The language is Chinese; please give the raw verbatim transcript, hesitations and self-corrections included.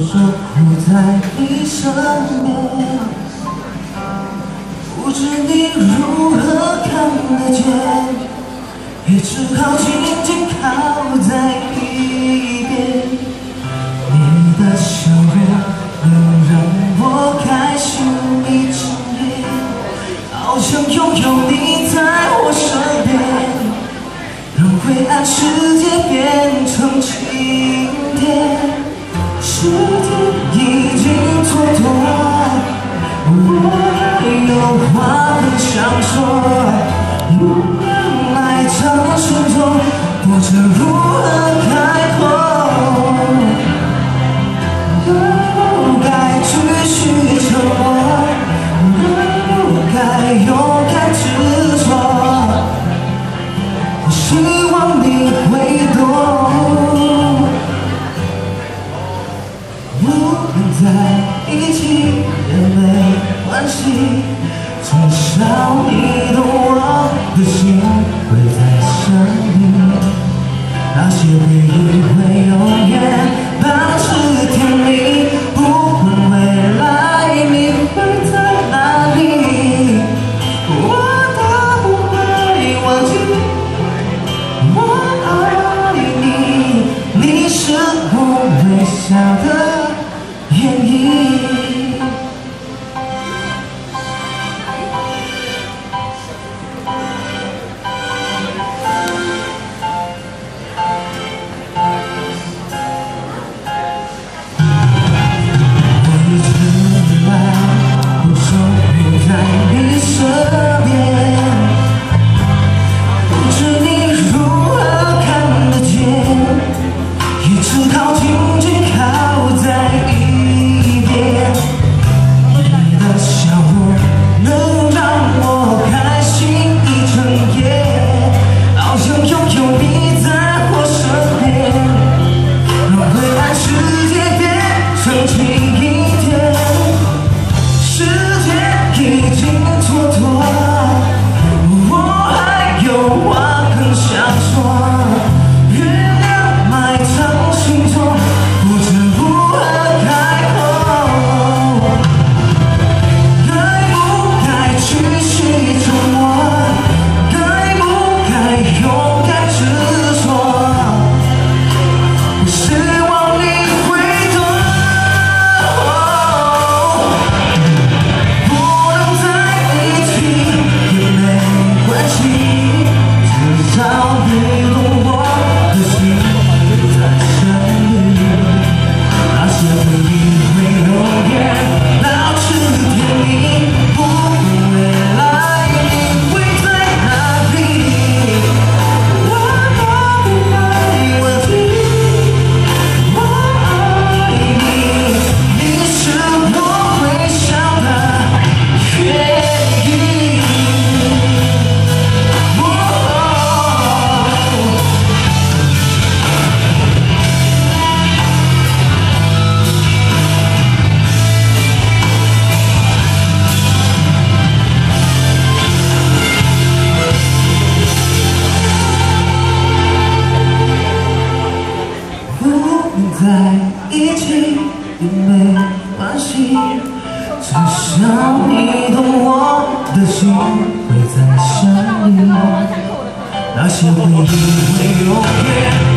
守护在你身边，不知你如何看得见，也只好紧紧靠在一边。你的笑容能让我开心一整夜，好想拥有你在我身边，让灰暗世界变成晴天。时间已经蹉跎，我还有话很想说，无论爱长心中，不知如何开口。该不该继续沉默？该不该勇敢执着？我希望你会懂。不能在一起也没关系，至少你懂我的心会在身边。那些回忆会永远保持甜蜜，不管未来你会在哪里，我都不会忘记。我爱你，你是我微笑的原因。我一直以来都守护在你身边，不知你如何看得见，也只好紧紧靠在一边。你的笑容能让我开心一整夜，好想拥有你在我身边，让灰暗世界变成晴天。时间已经蹉跎，我还有话很想说，月亮埋藏心中，不知如何开口。该不该继续沉默？该不该勇敢执着？我希望你会懂。不能在一起也没关系，至少你懂我的心会在身边。那些回忆会永远保持甜蜜，不管未来你会在哪里，我都不会忘记。我爱你，你是我微笑的原因。不能在一起也没关系，至少你懂我的心会在身里。那些回忆会永远